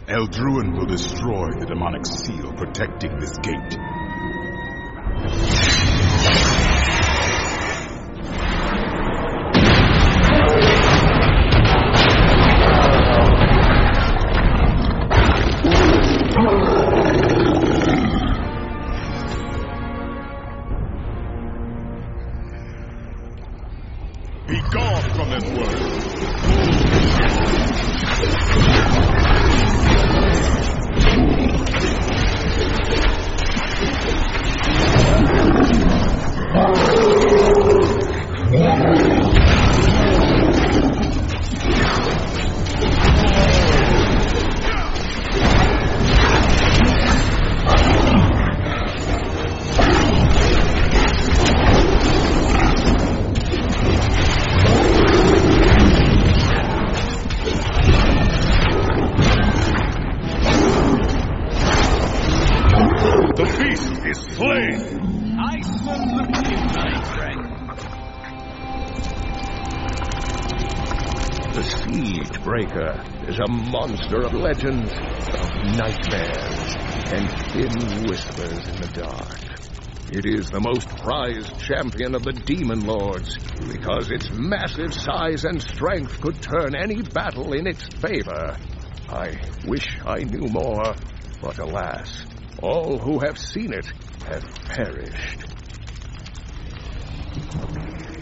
Eldruin will destroy the demonic seal protecting this gate. Be gone from this world! The beast is slain! I salute you, Tyrael. The Siegebreaker is a monster of legends, of nightmares, and thin whispers in the dark. It is the most prized champion of the Demon Lords, because its massive size and strength could turn any battle in its favor. I wish I knew more, but alas, all who have seen it have perished.